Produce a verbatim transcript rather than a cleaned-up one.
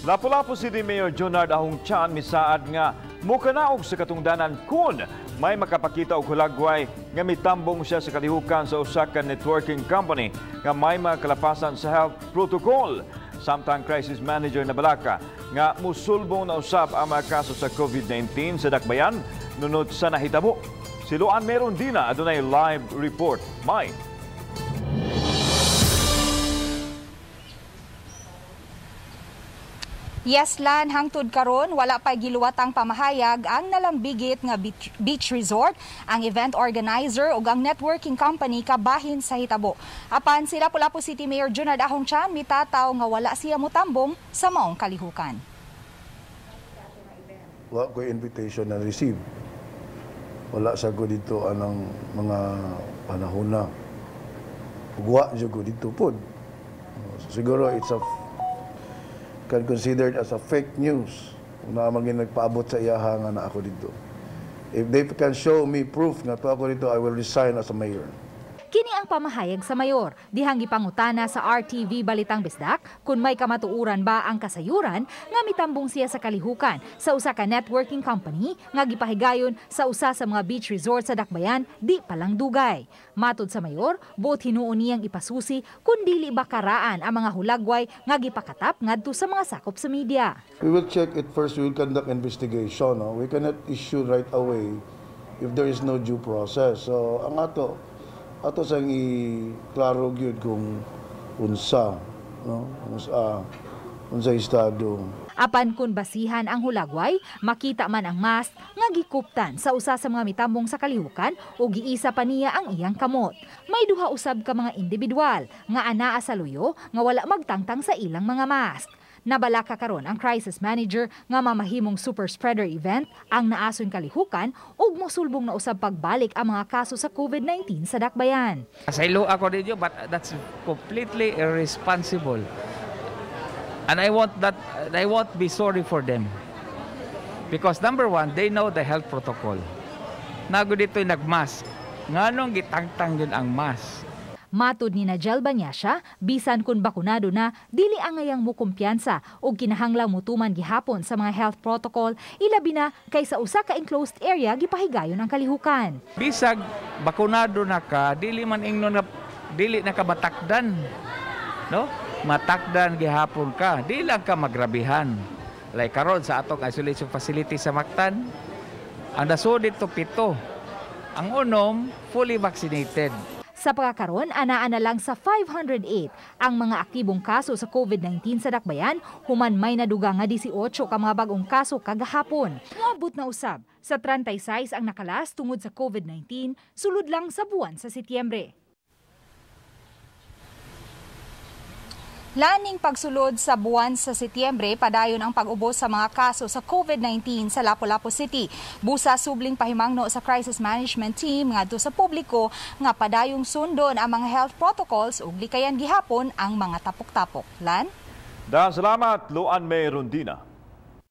Lapu-Lapu City Mayor Junard Ahong misaad nga mukanaog sa katungdanan kun may makapakita og hulagway nga mitambong siya sa kalihukan sa usa ka networking company nga may mga kalapasan sa health protocol. Samtang crisis manager na balaka nga musulbong na usab ang mga kaso sa COVID nineteen sa dakbayan nunod sa nahitabo. Siluan meron din na adunay live report. May Yes, Lan, hangtod karon wala pa giluwatang pamahayag ang nalambigit nga beach, beach resort, ang event organizer ug ang networking company kabahin sa hitabo. Apan si Lapu-Lapu City Mayor Junard Ahong mitataw nga wala siya motambong sa maong kalihukan. Wa ko invitation na receive. Wala sa ko dito anang mga panahon na. Ugwa jud ko dito pod. Siguro it's a can considered as a fake news na maging nagpaabot sa iyaha nga na ako dito. If they can show me proof nga to ako dito, I will resign as a mayor. Kini ang pamahayag sa mayor, dihang gipangutana sa R T V Balitang Bisdak kung may kamatuuran ba ang kasayuran nga mitambong siya sa kalihukan sa usa ka networking company nga gipahigayon sa usa sa mga beach resort sa dakbayan di palang dugay. Matod sa mayor, buot hinuon niyang ipasusi kung dili ba karaan ang mga hulagway nga gipakatap ngadto sa mga sakop sa media. We will check it first, we will conduct investigation. No? We cannot issue right away if there is no due process. So ang ato ato sang i-klaro gyud kung unsa, no? Unsa unsa estado. Apan kun basihan ang hulagway, makita man ang mask nga gikuptan sa usa sa mga mitambong sa kalihukan o giisa pa niya ang iyang kamot. May duha usab ka mga individual nga anaa sa luyo nga wala magtangtang sa ilang mga mask. Nabalaka karon ang crisis manager nga mamahimong super spreader event ang naason kalihukan ug mosulbong na usab pagbalik ang mga kaso sa COVID nineteen sa dakbayan. Asaylo ako dito, but that's completely irresponsible. And I want that I won't be sorry for them. Because number one, they know the health protocol. Nago dito nagmask. Nganong gitangtang yun ang mask? Matod ni Najel Banyasya, bisan kun bakunado na, dili angayang mo kumpiyansa o kinahanglang mutuman gihapon sa mga health protocol, ilabi na kaysa usa ka enclosed area gipahigayon ang kalihukan. Bisag bakunado na ka, dili man ingno na dili na ka matakdan. No? Matakdan gihapon ka, dili lang ka magrabihan. Like karon sa atong isolation facility sa Mactan, ang nasud dito pito. Ang unom fully vaccinated. Sa pagkakaroon, anaan na lang sa five hundred eight ang mga aktibong kaso sa COVID nineteen sa dakbayan, human may naduga nga eighteen ka mga bagong kaso kagahapon. Moabot na usab sa thirty-six ang nakalas tungod sa COVID nineteen, sulod lang sa buwan sa Setyembre. Laning pagsulod sa buwan sa Setyembre, padayon ang pag-ubos sa mga kaso sa COVID nineteen sa Lapu-Lapu City. Busa subling pahimangno sa crisis management team ngadto sa publiko nga padayong sundon ang mga health protocols ug likayan gihapon ang mga tapok-tapok. Lan? Dahil salamat, Luan May Rondina.